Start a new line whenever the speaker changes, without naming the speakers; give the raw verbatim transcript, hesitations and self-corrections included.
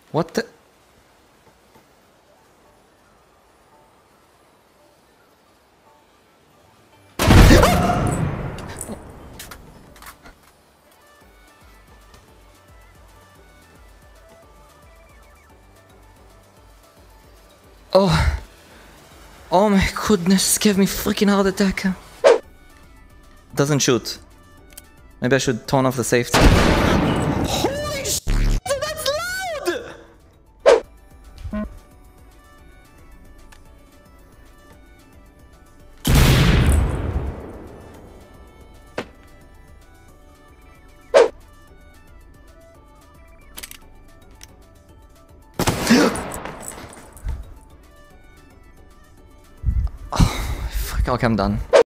What the? Oh. Oh my goodness, gave me freaking heart attack. Doesn't shoot. Maybe I should turn off the safety. Holy shit, that's loud! Oh, fuck, okay, I'm done.